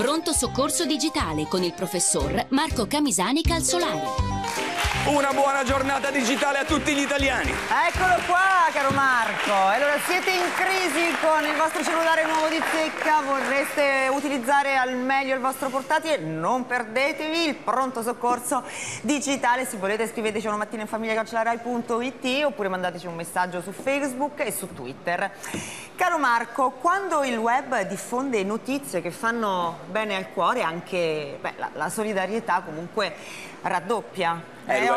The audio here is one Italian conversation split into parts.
Pronto soccorso digitale con il professor Marco Camisani Calzolari. Una buona giornata digitale a tutti gli italiani. Eccolo qua, caro Marco. Allora, siete in crisi con il vostro cellulare nuovo di zecca, vorreste utilizzare al meglio il vostro portatile? Non perdetevi il pronto soccorso digitale. Se volete scriveteci una mattina in famiglia@rai.it oppure mandateci un messaggio su Facebook e su Twitter. Caro Marco, quando il web diffonde notizie che fanno bene al cuore, anche la solidarietà comunque raddoppia.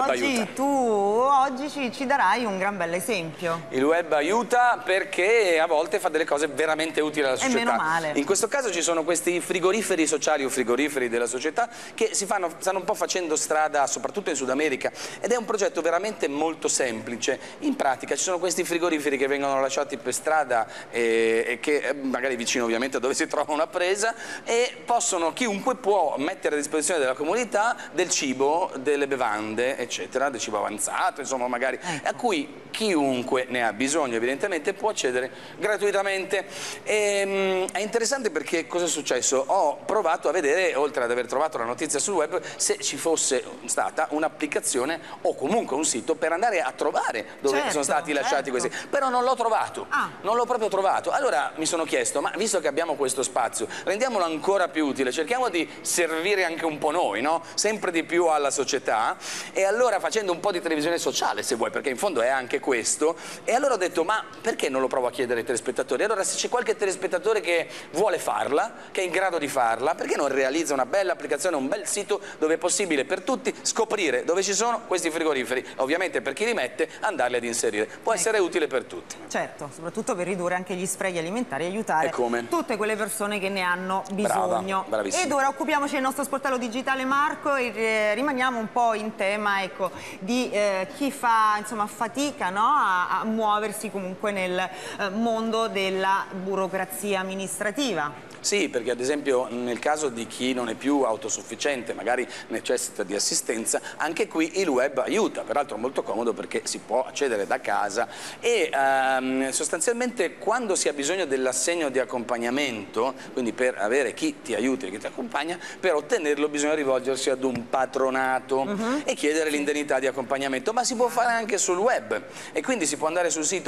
Oggi ci darai un gran bel esempio. Il web aiuta perché a volte fa delle cose veramente utili alla società. E meno male. In questo caso ci sono questi frigoriferi sociali o frigoriferi della società che stanno un po' facendo strada soprattutto in Sud America ed è un progetto veramente molto semplice. In pratica ci sono questi frigoriferi che vengono lasciati per strada e che magari vicino ovviamente a dove si trova una presa e chiunque può mettere a disposizione della comunità del cibo, delle bevande eccetera, del cibo avanzato, insomma magari a cui chiunque ne ha bisogno evidentemente può accedere gratuitamente. È interessante perché cosa è successo? Ho provato a vedere, oltre ad aver trovato la notizia sul web, se ci fosse stata un'applicazione o comunque un sito per andare a trovare dove sono stati lasciati questi, però non l'ho trovato, non l'ho proprio trovato. Allora mi sono chiesto, ma visto che abbiamo questo spazio, rendiamolo ancora più utile, cerchiamo di servire anche un po' noi, no? Sempre di più alla società. E allora facendo un po' di televisione sociale, se vuoi, perché in fondo è anche questo, e allora ho detto, ma perché non lo provo a chiedere ai telespettatori? Allora se c'è qualche telespettatore che vuole farla, che è in grado di farla, perché non realizza una bella applicazione, un bel sito dove è possibile per tutti scoprire dove ci sono questi frigoriferi, ovviamente per chi li mette andarli ad inserire, può essere utile per tutti. Certo, soprattutto per ridurre anche gli sprechi alimentari e aiutare tutte quelle persone che ne hanno bisogno. Bravissima. Ed ora occupiamoci del nostro sportello digitale, Marco, e rimaniamo un po' in tema di chi fa insomma fatica, no? a muoversi comunque nel mondo della burocrazia amministrativa. Sì, perché ad esempio nel caso di chi non è più autosufficiente, magari necessita di assistenza, anche qui il web aiuta, peraltro molto comodo perché si può accedere da casa e sostanzialmente quando si ha bisogno dell'assegno di accompagnamento, quindi per avere chi ti aiuta e chi ti accompagna, per ottenerlo bisogna rivolgersi ad un patronato e chiedere l'indennità di accompagnamento, ma si può fare anche sul web e quindi si può andare sul sito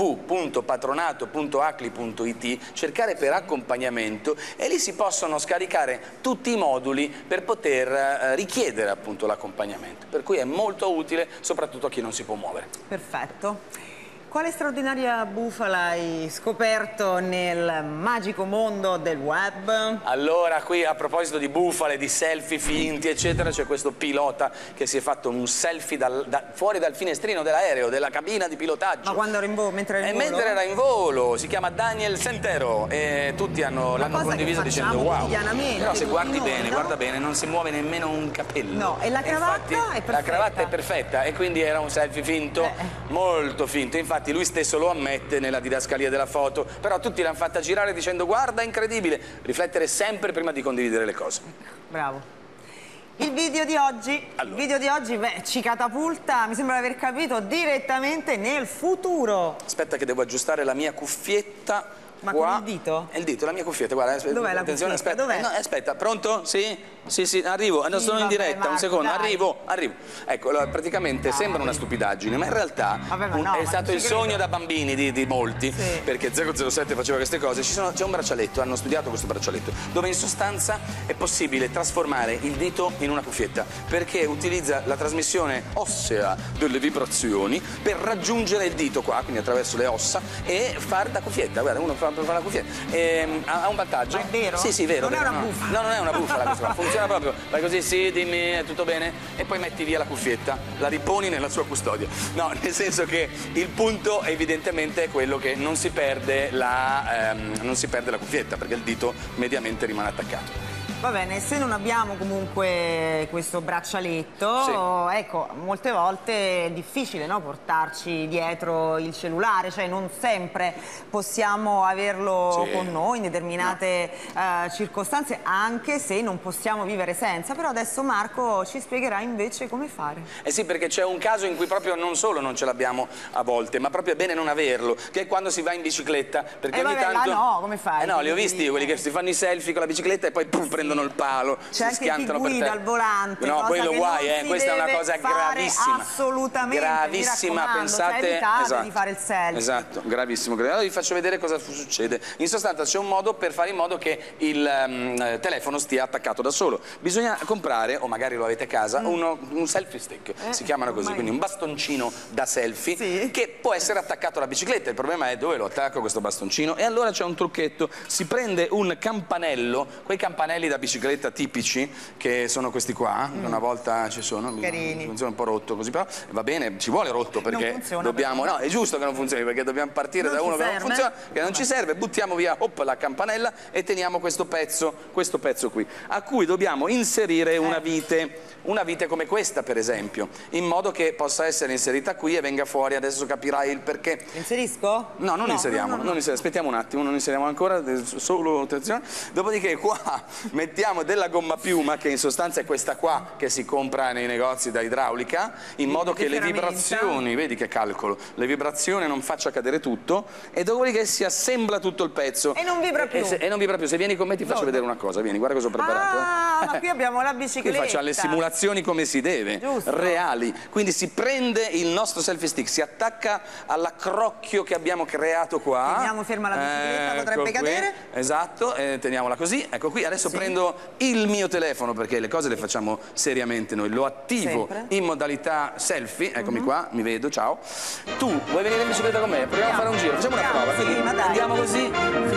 www.patronato.acli.it, cercare per accompagnamento e lì si possono scaricare tutti i moduli per poter richiedere appunto l'accompagnamento, per cui è molto utile soprattutto a chi non si può muovere. Perfetto. Quale straordinaria bufala hai scoperto nel magico mondo del web? Allora, qui a proposito di bufale, di selfie finti, eccetera, c'è questo pilota che si è fatto un selfie fuori dal finestrino dell'aereo, della cabina di pilotaggio. Ma quando era in volo? Mentre era in volo? Mentre era in volo, si chiama Daniel Sentero e tutti l'hanno condiviso dicendo wow. Però se guardi bene, guarda bene, non si muove nemmeno un capello. No, e la cravatta è perfetta. La cravatta è perfetta e quindi era un selfie finto, molto finto. Infatti lui stesso lo ammette nella didascalia della foto, però tutti l'hanno fatta girare dicendo guarda, incredibile, riflettere sempre prima di condividere le cose. Bravo. Il video di oggi, ci catapulta, mi sembra di aver capito, direttamente nel futuro. Aspetta che devo aggiustare la mia cuffietta. Ma qua. Con il dito? È il dito, la mia cuffietta, guarda. Dov'è la attenzione, cuffietta? aspetta. Dov'è? No, aspetta, pronto? Sì? Sì, arrivo. No, sono in diretta, Marco, un secondo, dai. arrivo. Ecco, allora, praticamente sembra una stupidaggine, ma in realtà è stato il sogno da bambini di molti, perché 007 faceva queste cose. C'è un braccialetto, hanno studiato questo braccialetto, dove in sostanza è possibile trasformare il dito in una cuffietta, perché utilizza la trasmissione ossea delle vibrazioni per raggiungere il dito qua, quindi attraverso le ossa, e far da cuffietta. Guarda, uno fa la cuffietta. Ha un vantaggio. Ma è vero? Sì, vero. Non è una bufala. No, non è una bufala questa qua. Funziona proprio. Vai così, sì, dimmi, è tutto bene? E poi metti via la cuffietta, la riponi nella sua custodia. No, nel senso che il punto evidentemente è quello che non si perde la cuffietta, perché il dito mediamente rimane attaccato. Va bene, se non abbiamo comunque questo braccialetto, Sì. ecco, molte volte è difficile, no, portarci dietro il cellulare, cioè non sempre possiamo averlo Sì. con noi in determinate circostanze, anche se non possiamo vivere senza. Però adesso Marco ci spiegherà invece come fare. Eh sì, perché c'è un caso in cui proprio non solo non ce l'abbiamo a volte, ma proprio è bene non averlo, che è quando si va in bicicletta, perché ogni vabbè, tanto... là no, come fai? no, li ho visti io, quelli che si fanno i selfie con la bicicletta e poi pum, prendono il palo, C'è si anche chi schiantano per guida terra. al volante, No, cosa quello che guai, non si questa è una deve cosa fare gravissima. assolutamente, Gravissima, mi raccomando, pensate... cioè evitate esatto, di fare il selfie. Esatto, gravissimo. Allora vi faccio vedere cosa succede. In sostanza c'è un modo per fare in modo che il telefono stia attaccato da solo. Bisogna comprare, o magari lo avete a casa, un selfie stick, si chiamano così, quindi un bastoncino da selfie, Sì. che può essere attaccato alla bicicletta. Il problema è dove lo attacco questo bastoncino, e allora c'è un trucchetto: si prende un campanello, quei campanelli da bicicletta tipici, che sono questi qua, che una volta ci sono, Carini. funziona un po' rotto così, però va bene, ci vuole rotto perché funziona, dobbiamo, no, è giusto che non funzioni, perché dobbiamo partire Non da ci uno che non serve. funziona, che non ci serve, buttiamo via la campanella e teniamo questo pezzo qui, a cui dobbiamo inserire una vite come questa, per esempio, in modo che possa essere inserita qui e venga fuori. Adesso capirai il perché. Inserisco? No, non inseriamo, no. aspettiamo un attimo, non inseriamo ancora, solo attenzione. Dopodiché qua mettiamo della gomma piuma, che in sostanza è questa qua che si compra nei negozi da idraulica, in modo che le ferramenta. vibrazioni, vedi che calcolo, le vibrazioni non faccia cadere tutto, e dopodiché si assembla tutto il pezzo. E non vibra più. E non vibra più. Se vieni con me ti faccio vedere una cosa, vieni, guarda cosa ho preparato. Ah, ma qui abbiamo la bicicletta. Qui facciamo le simulazioni come si deve, Giusto. reali. Quindi si prende il nostro selfie stick, si attacca all'accrocchio che abbiamo creato qua. Teniamo ferma la bicicletta, potrebbe qui. cadere. Esatto, teniamola così. Ecco qui, adesso prendo il mio telefono, perché le cose le facciamo seriamente noi. Lo attivo Sempre. in modalità selfie, eccomi qua, mi vedo, ciao. Tu vuoi venire in bicicletta con me? Proviamo a fare un giro, facciamo una prova. Sì, ma dai. Andiamo così.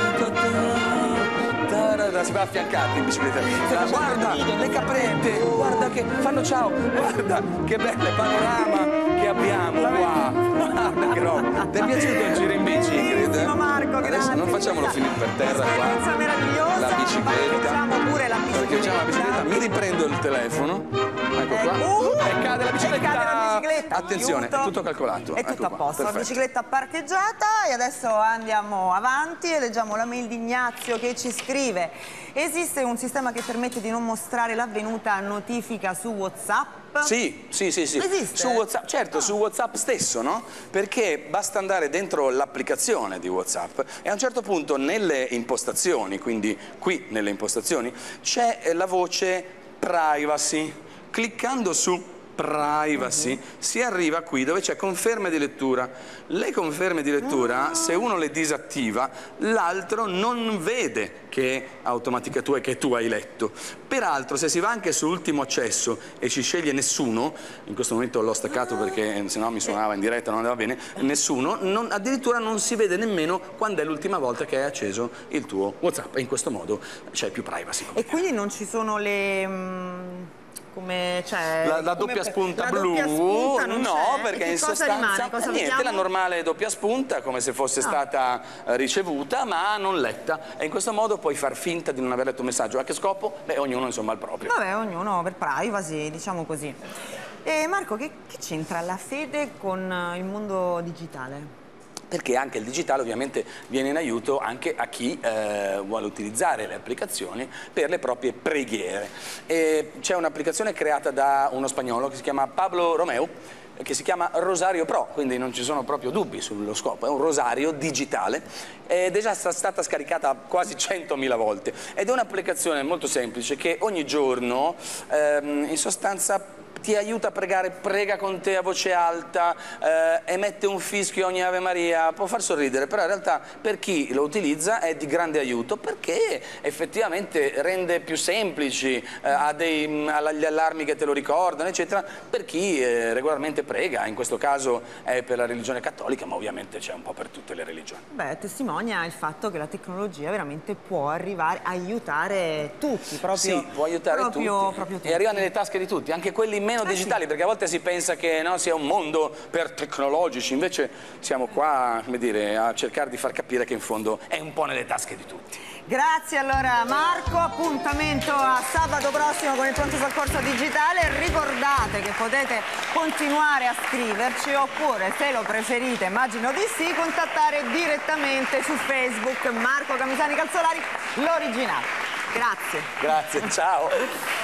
Si va affiancati in bicicletta. Guarda le caprette, guarda che fanno ciao, guarda che belle panorama che abbiamo qua. Guarda che roba. Ti è piaciuto il giro in bici, Ingrid? Bellissimo, Marco, Adesso grazie. non facciamo finire per terra qua. Esperienza meravigliosa. La bicicletta. Parcheggiamo pure la bicicletta. Parcheggiamo la bicicletta, mi riprendo il telefono. Ecco qua. E cade la bicicletta. Cade la bicicletta. Attenzione, Aiuto. è tutto calcolato. È tutto Ecco a qua, posto, la perfetto. bicicletta parcheggiata, e adesso andiamo avanti e leggiamo la mail di Ignazio che ci scrive: esiste un sistema che permette di non mostrare l'avvenuta notifica su WhatsApp? Sì. Esiste? Su WhatsApp, certo, su WhatsApp stesso, no? Perché basta andare dentro l'applicazione di WhatsApp e a un certo punto nelle impostazioni, quindi qui nelle impostazioni, c'è la voce privacy. Cliccando su privacy si arriva qui dove c'è conferme di lettura. Le conferme di lettura, se uno le disattiva, l'altro non vede che che tu hai letto. Peraltro, se si va anche su ultimo accesso e ci sceglie nessuno, in questo momento l'ho staccato perché sennò mi suonava in diretta, non andava bene, nessuno, addirittura non si vede nemmeno quando è l'ultima volta che hai acceso il tuo WhatsApp, e in questo modo c'è più privacy. E quindi non ci sono la doppia spunta la blu, doppia spunta non no, c'è? perché E che in cosa sostanza rimane? Cosa niente, vediamo? la normale doppia spunta, come se fosse stata ricevuta ma non letta, e in questo modo puoi far finta di non aver letto un messaggio. A che scopo? Beh, ognuno insomma il proprio. Vabbè, ognuno per privacy, diciamo così. E Marco, che c'entra la fede con il mondo digitale? Perché anche il digitale ovviamente viene in aiuto anche a chi vuole utilizzare le applicazioni per le proprie preghiere. C'è un'applicazione creata da uno spagnolo che si chiama Pablo Romeu, che si chiama Rosario Pro, quindi non ci sono proprio dubbi sullo scopo, è un rosario digitale ed è già stata scaricata quasi 100.000 volte ed è un'applicazione molto semplice che ogni giorno in sostanza ti aiuta a pregare, prega con te a voce alta, emette un fischio ogni Ave Maria, può far sorridere, però in realtà per chi lo utilizza è di grande aiuto, perché effettivamente rende più semplici, ha gli allarmi che te lo ricordano, eccetera, per chi regolarmente prega. In questo caso è per la religione cattolica, ma ovviamente c'è un po' per tutte le religioni. Beh, testimonia il fatto che la tecnologia veramente può arrivare a aiutare tutti, proprio. Sì, può aiutare tutti. Proprio tutti. E arriva nelle tasche di tutti, anche quelli meno meno digitali, perché a volte si pensa che no, sia un mondo per tecnologici, invece siamo qua, come dire, a cercare di far capire che in fondo è un po' nelle tasche di tutti. Grazie allora Marco, appuntamento a sabato prossimo con il pronto soccorso digitale. Ricordate che potete continuare a scriverci oppure, se lo preferite, immagino di sì, contattare direttamente su Facebook Marco Camisani Calzolari, l'originale. Grazie. Grazie, ciao.